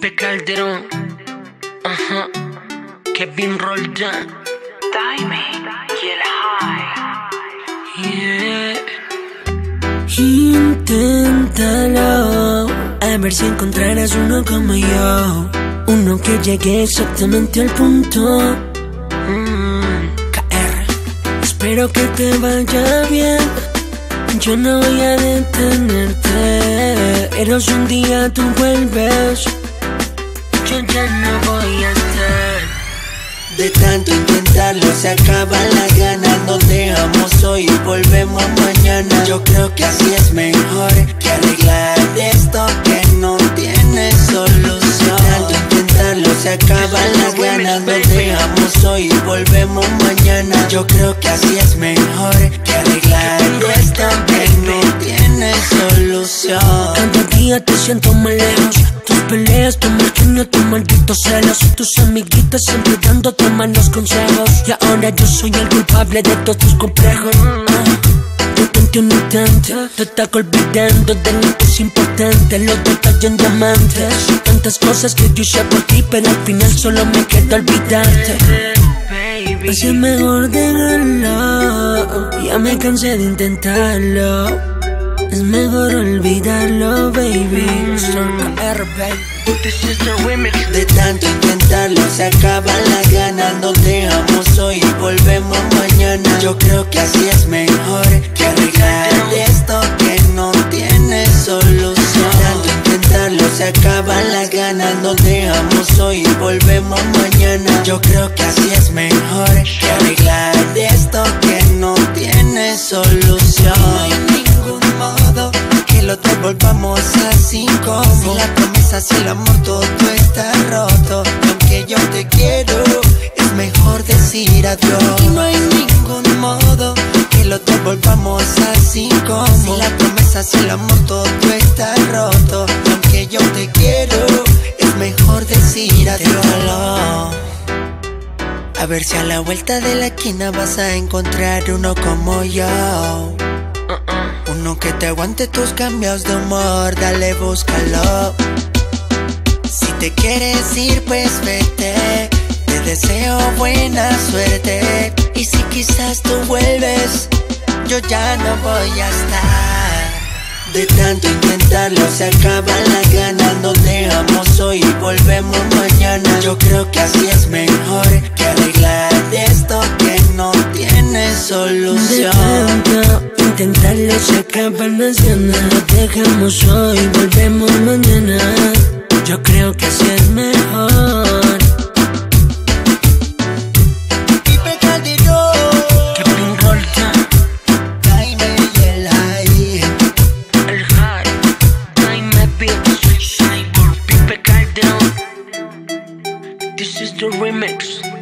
Pipe Calderón, ajá, Kevin Roldán, Diamond y el High. yeah. Inténtalo, a ver si encontrarás uno como yo, uno que llegue exactamente al punto. KR, espero que te vaya bien. Yo no voy a detenerte, pero si un día tú vuelves, yo ya no voy a estar. De tanto intentarlo se acaban las ganas. Nos dejamos hoy y volvemos mañana. Yo creo que así es mejor que arreglar esto que no tiene solución. De tanto intentarlo se acaban las ganas. Nos dejamos hoy y volvemos mañana. Yo creo que así es mejor que arreglar esto que no tiene solución. Cada día te siento más lejos. Tus peleas, tu mal genio, tus malditos celos. Tus amiguitas siempre dándote malos consejos. Y ahora yo soy el culpable de todos tus complejos. Yo tenté un intento, te está olvidando de lo que es importante. Los detalles en diamantes. Tantas cosas que yo hice por ti, pero al final solo me queda olvidarte. Así es mejor dejarlo, ya me cansé de intentarlo. Es mejor olvidarlo, baby. KR, baby. This is the remix. De tanto intentarlo se acaban las ganas. Nos dejamos hoy y volvemos mañana. Yo creo que así es mejor que arreglar esto que no tiene solución. De tanto intentarlo se acaban las ganas. Nos dejamos hoy y volvemos mañana. Yo creo que así es mejor que arreglar esto que no tiene solución. No hay ningún modo que los dos volvamos así como si la promesa, si el amor todo está roto. Y aunque yo te quiero, es mejor decir adiós. Y no hay ningún modo que los dos volvamos así como si la promesa, si el amor todo está roto. Y aunque yo te quiero, es mejor decir adiós. A ver si a la vuelta de la esquina vas a encontrar uno como yo. Uno que te aguante tus cambios de humor, dale, búscalo. Si te quieres ir, pues vete. Te deseo buena suerte. Y si quizás tú vuelves, yo ya no voy a estar. De tanto intentarlo se acaban las ganas. Nos dejamos hoy y volvemos mañana. Yo creo que así es mejor que arreglar esto que no tiene solución. De tanto intentarlo se acaban las ganas. Nos dejamos hoy y volvemos mañana. Yo creo que así es mejor. Pipe Calderón, Kevin Roldán, Diamond y el High. el High, Diamond Beats, Cyborg, Pipe Calderón. This is the remix.